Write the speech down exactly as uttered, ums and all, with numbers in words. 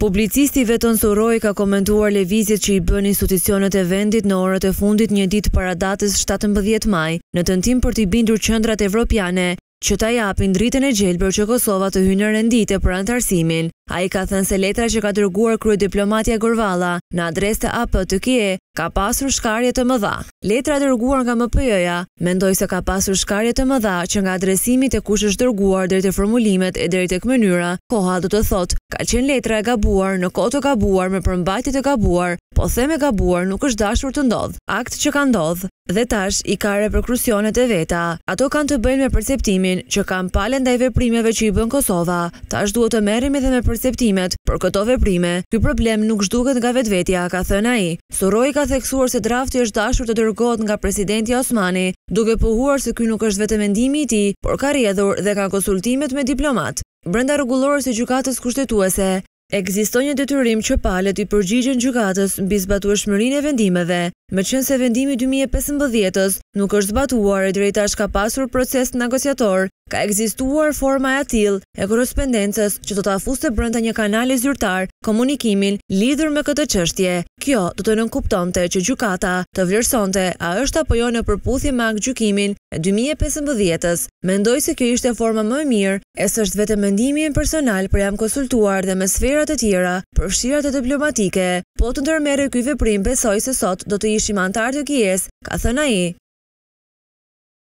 Publicisti Veton Surroi ka komentuar lëvizjet që i bën institucionet e vendit në orët e fundit një ditë para datës shtatëmbëdhjetë maj, në tentim për t'i bindur qendrat evropiane që ta japin dritën e gjelbër që Kosova të hyjë në rendite për anëtarësimin. Ai ka thënë se letra që ka dërguar kryediplomatja Gorvalla në adresë të A P T K E ka pasur shkarje të mëdha. Letra dërguar nga M P J-ja mendoi se ka pasur shkarje të mëdha që nga adresimi te kush është dërguar deri te formulimet e deri tek mënyra, koha do të thotë, ka qenë letra e gabuar në kohë të gabuar me përmbajtje të gabuar, po them e gabuar nuk është dashur të ndodh. Akt që ka ndodh dhe tash i ka reperkusionet e veta. Ato kanë të bëjnë me perceptimin që kam pale ndaj veprimeve që i bën Kosova. Tash duhet të merremi edhe me perceptimet për këto veprime. Ky problem nuk zhduket nga vetvetja, ka thënë ai. Surroi ka theksuar se drafti është dashur të dërgohet nga presidenti Osmani, duke pohuar se ky nuk është vetëm mendimi i tij, por ka rrjedhur dhe ka konsultimet me diplomat. Brenda rregullores së gjykatës kushtetuese ekziston një detyrim që palët i përgjigjen gjykatës mbi zbatueshmërinë e vendimeve, meqense vendimi dy mijë e pesëmbëdhjetës nuk është zbatuar e deri tash ka pasur proces negociator, ka ekzistuar forma e atill e korrespondencës që do ta fuste brenda një kanali zyrtar komunikimin lidhur me këtë çështje. Kjo do të nënkuptonte që gjykata të vlerësonte a është apo jo në përputhje me aktgjykimin e dy mijë e pesëmbëdhjetës. Mendoj se kjo ishte forma më e mirë, e s'është vetëm mendimi im personal, por jam konsultuar dhe me sfera të tjera, përfshirë të diplomatike. Po të ndërmerrë ky veprim, besoj se sot do të ishim antar të K I E S, ka thënë ai.